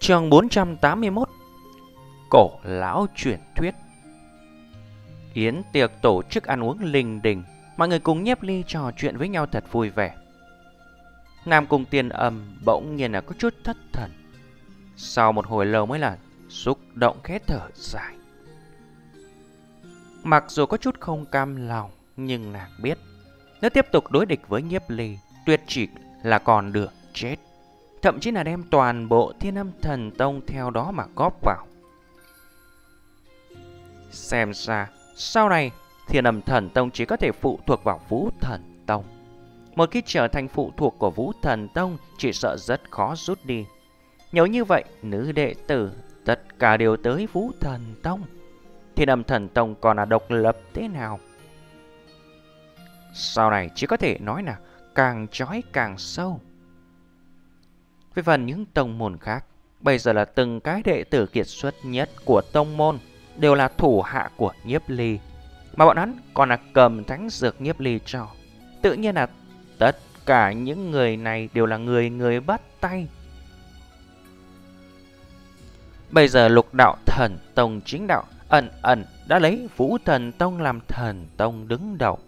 Chương 481. Cổ lão truyền thuyết. Yến tiệc tổ chức ăn uống linh đình, mọi người cùng nhấp ly trò chuyện với nhau thật vui vẻ. Nam Cung Tiên Âm bỗng nhiên là có chút thất thần. Sau một hồi lâu mới là xúc động khẽ thở dài. Mặc dù có chút không cam lòng, nhưng nàng biết nếu tiếp tục đối địch với Nhiếp Ly, tuyệt chỉ là còn đường chết. Thậm chí là đem toàn bộ Thiên Âm Thần Tông theo đó mà góp vào. Xem ra sau này Thiên Âm Thần Tông chỉ có thể phụ thuộc vào Vũ Thần Tông. Một khi trở thành phụ thuộc của Vũ Thần Tông, chỉ sợ rất khó rút đi. Nếu như vậy, nữ đệ tử tất cả đều tới Vũ Thần Tông, Thiên Âm Thần Tông còn là độc lập thế nào? Sau này chỉ có thể nói là càng chói càng sâu. Về phần những tông môn khác, bây giờ là từng cái đệ tử kiệt xuất nhất của tông môn đều là thủ hạ của Nhiếp Ly, mà bọn hắn còn là cầm thánh dược Nhiếp Ly cho. Tự nhiên là tất cả những người này đều là người bắt tay. Bây giờ Lục Đạo Thần Tông chính đạo ẩn ẩn đã lấy Vũ Thần Tông làm thần tông đứng đầu.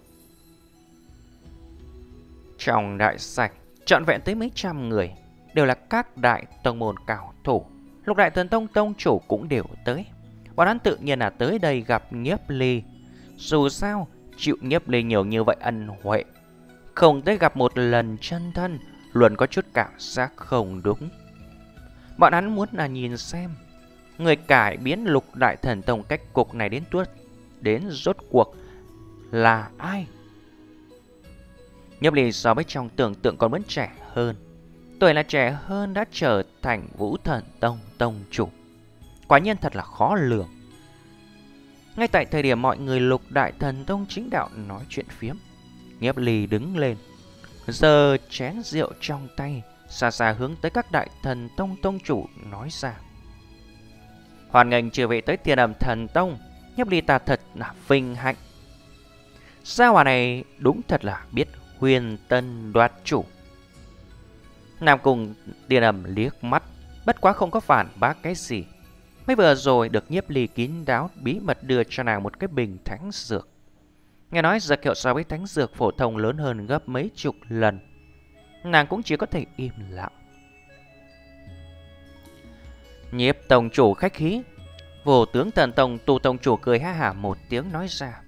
Trong đại sảnh trọn vẹn tới mấy trăm người, đều là các đại tông môn cao thủ. Lục Đại Thần Tông tông chủ cũng đều tới. Bọn hắn tự nhiên là tới đây gặp Nhiếp Ly. Dù sao chịu Nhiếp Ly nhiều như vậy ân huệ, không tới gặp một lần chân thân luôn có chút cảm giác không đúng. Bọn hắn muốn là nhìn xem người cải biến Lục Đại Thần Tông cách cục này đến rốt cuộc là ai. Nhiếp Ly so với trong tưởng tượng còn vẫn trẻ hơn. Tuổi là trẻ hơn đã trở thành Vũ Thần Tông tông chủ. Quả nhiên thật là khó lường. Ngay tại thời điểm mọi người Lục Đại Thần Tông chính đạo nói chuyện phiếm, Nhiếp Ly đứng lên, giơ chén rượu trong tay, xa xa hướng tới các Đại Thần Tông tông chủ nói ra: hoan nghênh chư vị tới Thiên Âm Thần Tông. Nhiếp Ly ta thật là vinh hạnh. Gia hỏa này đúng thật là biết huyền tân đoạt chủ. Nam Cung Tiên Âm liếc mắt, bất quá không có phản bác cái gì. Mới vừa rồi được Nhiếp Ly kín đáo bí mật đưa cho nàng một cái bình thánh dược. Nghe nói dược hiệu so với thánh dược phổ thông lớn hơn gấp mấy chục lần. Nàng cũng chỉ có thể im lặng. Nhiếp tông chủ khách khí. Vô tướng Thần Tông Tu tông chủ cười ha hả một tiếng nói ra: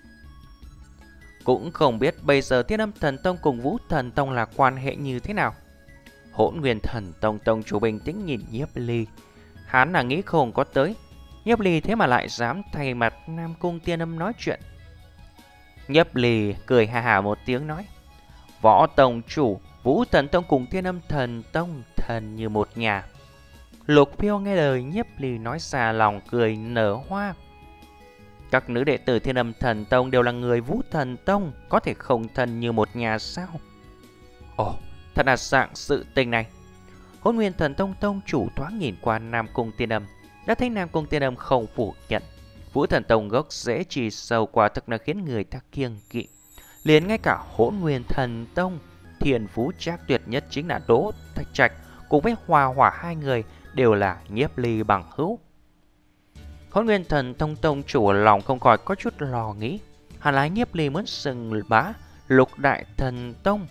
cũng không biết bây giờ Thiên Âm Thần Tông cùng Vũ Thần Tông là quan hệ như thế nào. Hỗn Nguyên Thần Tông tông chủ bình tĩnh nhìn Nhiếp Ly. Hắn là nghĩ không có tới. Nhiếp Ly thế mà lại dám thay mặt Nam Cung Tiên Âm nói chuyện. Nhiếp Ly cười hà hà một tiếng nói: Võ tông chủ, Vũ Thần Tông cùng Thiên Âm Thần Tông thần như một nhà. Lục Phiêu nghe lời Nhiếp Ly nói ra lòng cười nở hoa. Các nữ đệ tử Thiên Âm Thần Tông đều là người Vũ Thần Tông, có thể không thân như một nhà sao? Ồ, thật là dạng sự tình này. Hỗn Nguyên Thần Tông tông chủ thoáng nhìn qua Nam Cung Tiên Âm, đã thấy Nam Cung Tiên Âm không phủ nhận. Vũ Thần Tông gốc rễ chỉ sâu quả thực là khiến người ta kiêng kỵ. Liền ngay cả Hỗn Nguyên Thần Tông, thiên phú trác tuyệt nhất chính là Đỗ Thạch Trạch cùng với Hoa Hỏa, hai người đều là Nhiếp Ly bằng hữu. Hỗn Nguyên Thần Tông tông chủ lòng không khỏi có chút lo nghĩ, hẳn là Nhiếp Ly muốn xưng bá Lục Đại Thần Tông.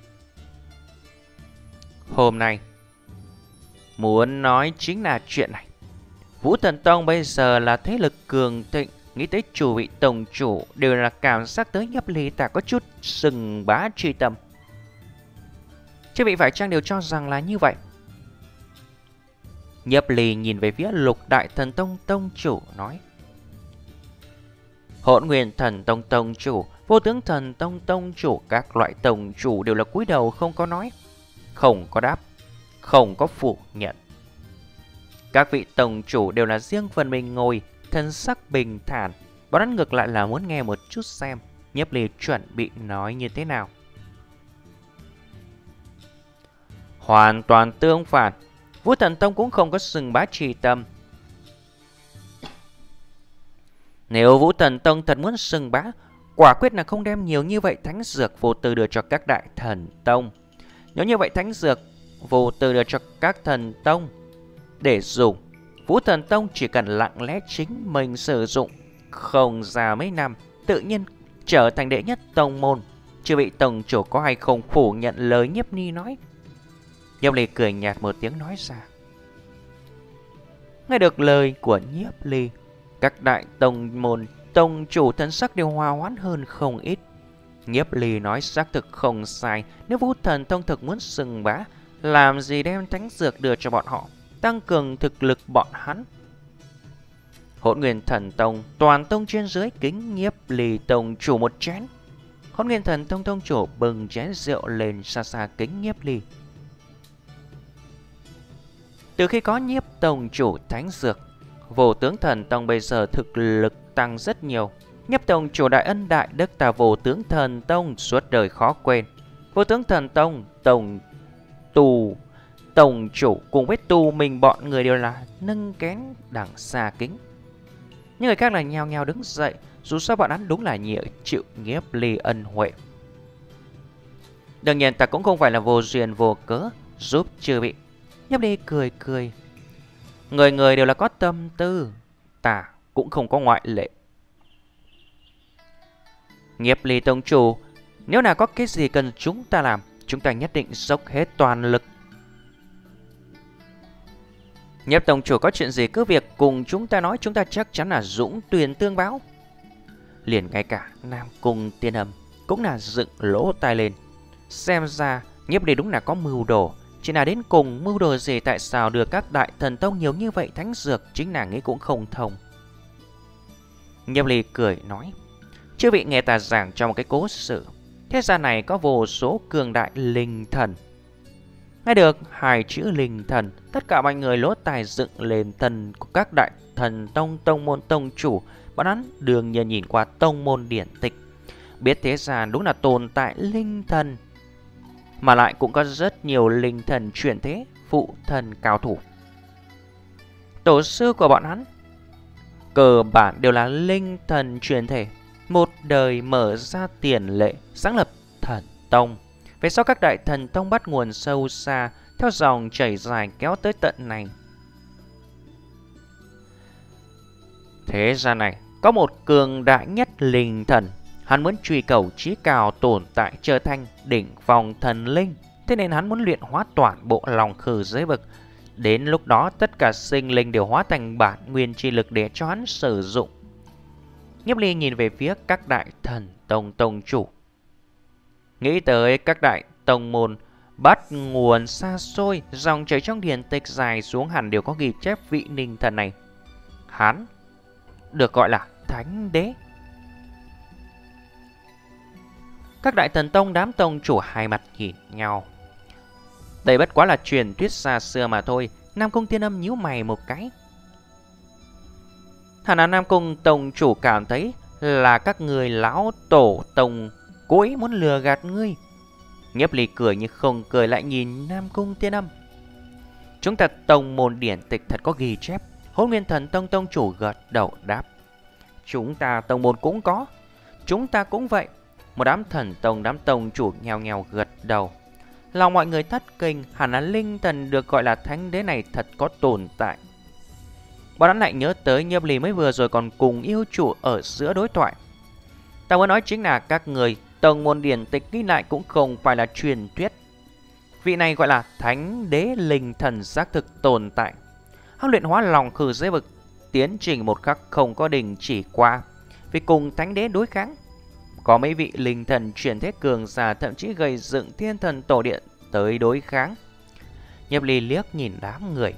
Hôm nay muốn nói chính là chuyện này. Vũ Thần Tông bây giờ là thế lực cường thịnh, nghĩ tới chủ vị tổng chủ đều là cảm giác tới Nhiếp Ly ta có chút sừng bá truy tâm. Chứ vị phải chăng đều cho rằng là như vậy? Nhiếp Ly nhìn về phía Lục Đại Thần Tông tông chủ nói: Hỗn Nguyên Thần Tông tông chủ, Vô Tướng Thần Tông tông chủ, các loại tông chủ đều là cúi đầu không có nói, không có đáp, không có phủ nhận. Các vị tông chủ đều là riêng phần mình ngồi, thân sắc bình thản. Bọn hắn ngược lại là muốn nghe một chút xem Nhiếp Ly chuẩn bị nói như thế nào. Hoàn toàn tương phản. Vũ Thần Tông cũng không có sừng bá trì tâm. Nếu Vũ Thần Tông thật muốn sừng bá, quả quyết là không đem nhiều như vậy thánh dược vô tư đưa cho các đại thần tông. Nếu như vậy thánh dược vô tư đưa cho các thần tông, để dùng. Vũ Thần Tông chỉ cần lặng lẽ chính mình sử dụng, không ra mấy năm, tự nhiên trở thành đệ nhất tông môn. Chưa bị tông chủ có hay không phủ nhận lời Nhiếp Ly nói. Nhiếp Ly cười nhạt một tiếng nói ra. Nghe được lời của Nhiếp Ly, các đại tông môn, tông chủ thân sắc đều hòa hoãn hơn không ít. Nhiếp Ly nói xác thực không sai. Nếu Vũ Thần Tông thực muốn xưng bá, làm gì đem thánh dược đưa cho bọn họ, tăng cường thực lực bọn hắn. Hỗn Nguyên Thần Tông toàn tông trên dưới kính Nhiếp Ly tông chủ một chén. Hỗn Nguyên Thần Tông tông chủ bưng chén rượu lên xa xa kính Nhiếp Ly. Từ khi có Nhiếp tông chủ thánh dược, Vô Tướng Thần Tông bây giờ thực lực tăng rất nhiều. Nhiếp tông chủ đại ân đại đức ta Vô Tướng Thần Tông suốt đời khó quên. Vô Tướng Thần Tông tổng chủ cùng với tù mình bọn người đều là nâng kén đằng xa kính. Những người khác là nhao nhao đứng dậy, dù sao bọn hắn đúng là chịu Nhiếp Ly ân huệ. Đương nhiên ta cũng không phải là vô duyên vô cớ giúp chư vị. Nhiếp Ly cười cười. Người người đều là có tâm tư, ta cũng không có ngoại lệ. Nhiếp Ly tông chủ, nếu nào có cái gì cần chúng ta làm, chúng ta nhất định dốc hết toàn lực. Nhiếp tông chủ có chuyện gì cứ việc cùng chúng ta nói, chúng ta chắc chắn là dũng tuyển tương báo. Liền ngay cả Nam Cung Tiên Âm cũng là dựng lỗ tai lên. Xem ra Nhiếp Ly đúng là có mưu đồ. Chỉ là đến cùng mưu đồ gì, tại sao đưa các đại thần tông nhiều như vậy thánh dược, chính nàng ấy cũng không thông. Nhiếp Ly cười nói. Chư vị nghe ta giảng cho một cái cố sự. Thế gian này có vô số cường đại linh thần. Nghe được hai chữ linh thần, tất cả mọi người lỗ tai dựng lên. Thần của các đại thần tông, tông môn tông chủ, bọn hắn đương nhiên nhìn qua tông môn điển tịch, biết thế gian đúng là tồn tại linh thần, mà lại cũng có rất nhiều linh thần chuyển thế, phụ thần cao thủ. Tổ sư của bọn hắn cơ bản đều là linh thần chuyển thể, một đời mở ra tiền lệ, sáng lập thần tông. Về sau các đại thần tông bắt nguồn sâu xa, theo dòng chảy dài kéo tới tận này. Thế gian này có một cường đại nhất linh thần, hắn muốn truy cầu chí cao tồn tại, trở thành đỉnh phong thần linh. Thế nên hắn muốn luyện hóa toàn bộ lòng khử giới vực. Đến lúc đó tất cả sinh linh đều hóa thành bản nguyên chi lực để cho hắn sử dụng. Nhiếp Ly nhìn về phía các đại thần tông tông chủ, nghĩ tới các đại tông môn bắt nguồn xa xôi, dòng chảy trong điển tịch dài xuống hẳn đều có ghi chép vị linh thần này. Hắn được gọi là Thánh Đế. Các đại thần tông đám tông chủ hai mặt nhìn nhau. Đây bất quá là truyền thuyết xa xưa mà thôi. Nam Cung Tiên Âm nhíu mày một cái. Hẳn là Nam Cung tông chủ cảm thấy là các người lão tổ tông cố ý muốn lừa gạt ngươi. Nhiếp Ly cười nhưng không cười, lại nhìn Nam Cung Tiên Âm. Chúng ta tông môn điển tịch thật có ghi chép. Hỗn Nguyên Thần Tông tông chủ gật đầu đáp. Chúng ta tông môn cũng có. Chúng ta cũng vậy. Một đám thần tông, đám tông chủ nhao nhao gật đầu. Lòng mọi người thất kinh, hẳn là linh thần được gọi là Thánh Đế này thật có tồn tại. Bọn hắn lại nhớ tới Nhiếp Ly mới vừa rồi còn cùng yêu chủ ở giữa đối thoại. Ta muốn nói chính là các người tông môn điển tịch ghi lại cũng không phải là truyền thuyết. Vị này gọi là Thánh Đế linh thần xác thực tồn tại. Hắn luyện hóa lòng khử giới vực, tiến trình một khắc không có đình chỉ qua. Vì cùng Thánh Đế đối kháng, có mấy vị linh thần chuyển thế cường giả thậm chí gây dựng thiên thần tổ điện tới đối kháng. Nhiếp Ly liếc nhìn đám người.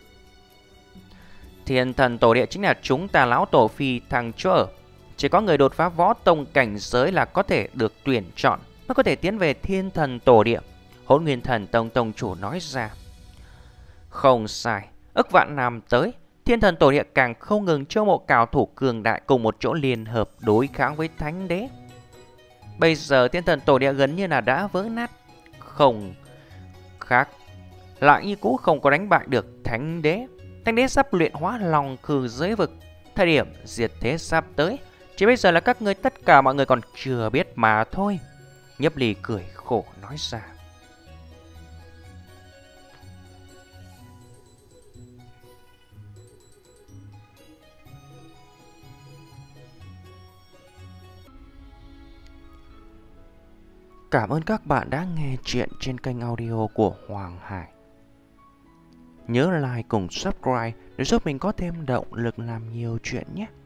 Thiên thần tổ địa chính là chúng ta lão tổ phi thăng chỗ ở. Chỉ có người đột phá võ tông cảnh giới là có thể được tuyển chọn, mới có thể tiến về thiên thần tổ địa. Hỗn Nguyên Thần Tông tông chủ nói ra. Không sai, ức vạn năm tới, thiên thần tổ địa càng không ngừng chiêu mộ cao thủ cường đại cùng một chỗ liên hợp đối kháng với Thánh Đế. Bây giờ thiên thần tổ địa gần như là đã vỡ nát, không khác lại như cũ không có đánh bại được Thánh Đế. Thánh Đế sắp luyện hóa lòng khử giới vực, thời điểm diệt thế sắp tới, chỉ bây giờ là các ngươi tất cả mọi người còn chưa biết mà thôi. Nhiếp Ly cười khổ nói ra. Cảm ơn các bạn đã nghe chuyện trên kênh audio của Hoàng Hải. Nhớ like cùng subscribe để giúp mình có thêm động lực làm nhiều chuyện nhé.